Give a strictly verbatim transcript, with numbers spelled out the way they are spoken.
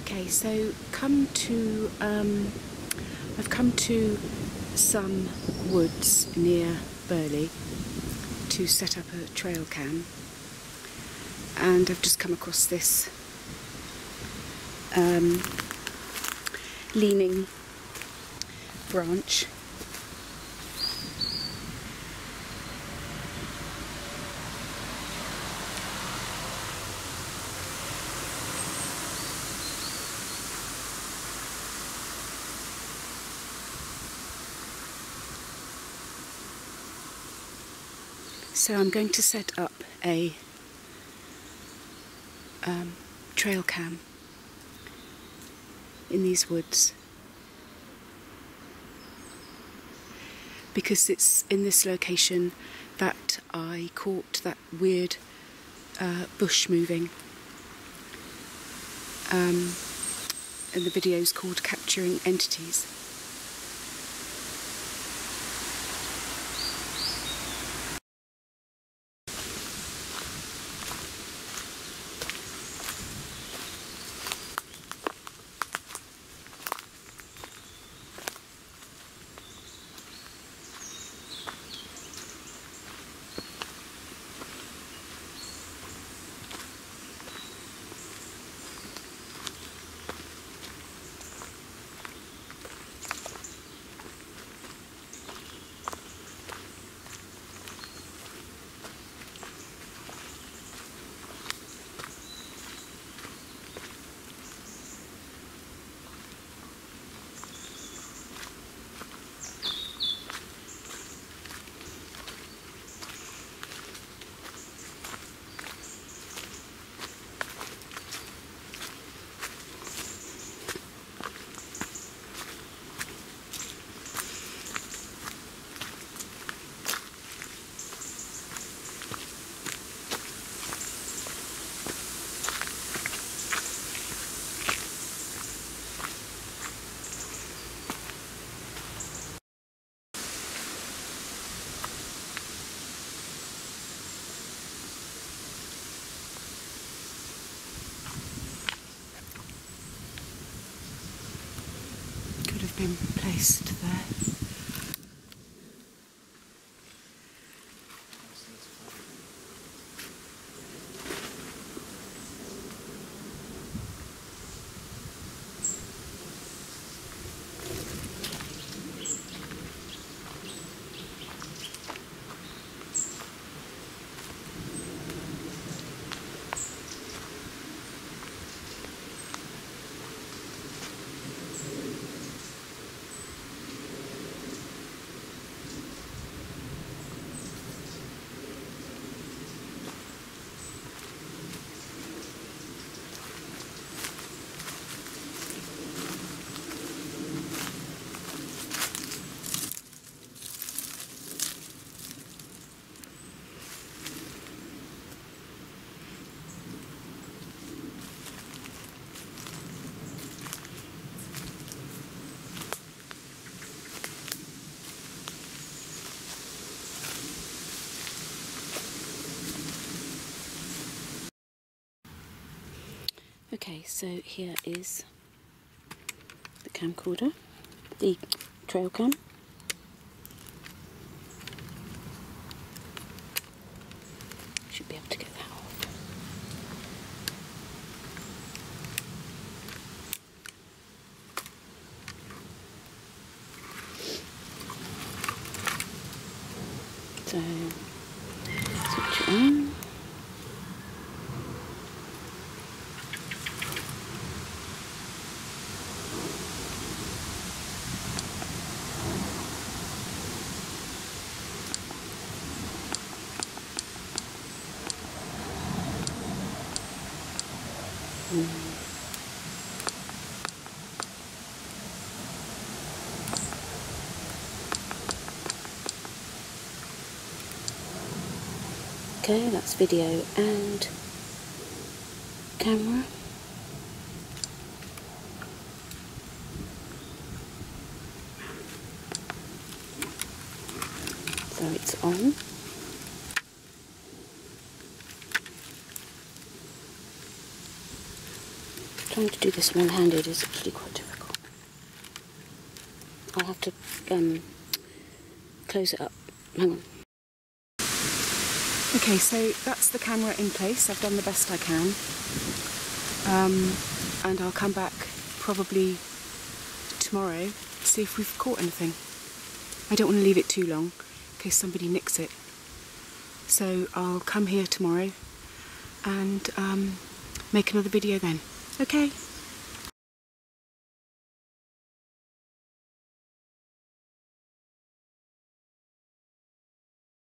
Okay, so come to, um, I've come to some woods near Burley to set up a trail cam, and I've just come across this um, leaning branch. So I'm going to set up a um, trail cam in these woods, because it's in this location that I caught that weird uh, bush moving, um, and the video is called Capturing Entities. Could have been placed there. Okay, so here is the camcorder, the trail cam. Should be able to get that off. So, switch it on. Okay, that's video and camera. So it's on. Trying to do this one-handed is actually quite difficult. I'll have to um, close it up. Hang on. Okay, so that's the camera in place. I've done the best I can. Um, and I'll come back probably tomorrow to see if we've caught anything. I don't want to leave it too long in case somebody nicks it. So I'll come here tomorrow and um, make another video then. Okay?